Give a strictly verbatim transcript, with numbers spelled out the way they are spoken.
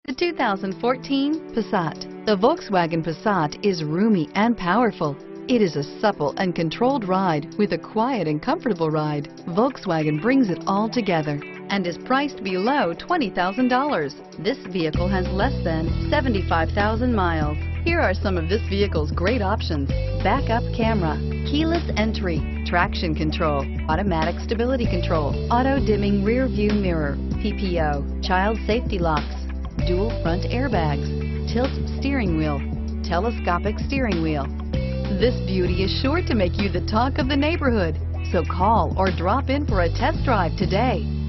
The two thousand fourteen Passat. The Volkswagen Passat is roomy and powerful. It is a supple and controlled ride with a quiet and comfortable ride. Volkswagen brings it all together and is priced below twenty thousand dollars. This vehicle has less than seventy-five thousand miles. Here are some of this vehicle's great options: backup camera, keyless entry, traction control, automatic stability control, auto-dimming rear view mirror, P P O, child safety locks, dual front airbags, tilt steering wheel, telescopic steering wheel. This beauty is sure to make you the talk of the neighborhood, so call or drop in for a test drive today.